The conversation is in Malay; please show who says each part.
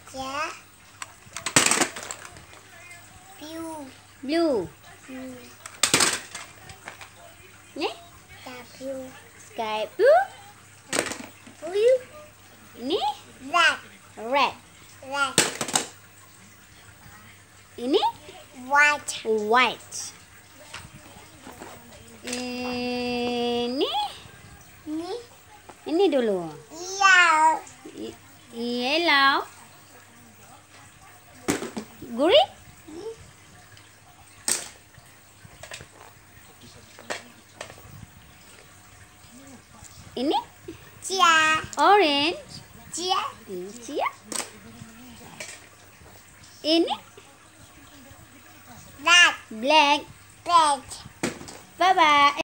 Speaker 1: Yeah.
Speaker 2: Blue. Ini sky blue. Ini red. Ini white. Ini dulu. Yellow. Green. Ini orange. Chia. Ini black. Bye bye.